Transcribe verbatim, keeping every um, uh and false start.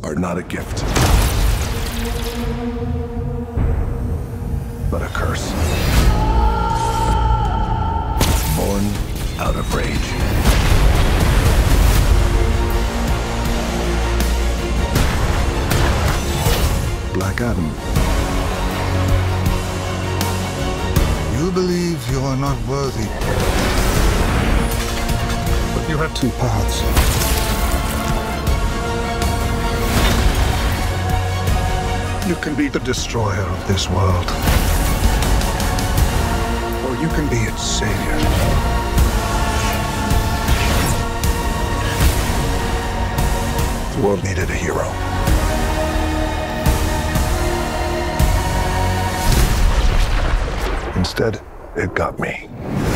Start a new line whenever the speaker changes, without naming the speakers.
are not a gift, but a curse. Born out of rage. Black Adam.
You believe you are not worthy. But you have two paths. You can be the destroyer of this world. Or you can be its savior. The world needed a hero. Instead, it got me.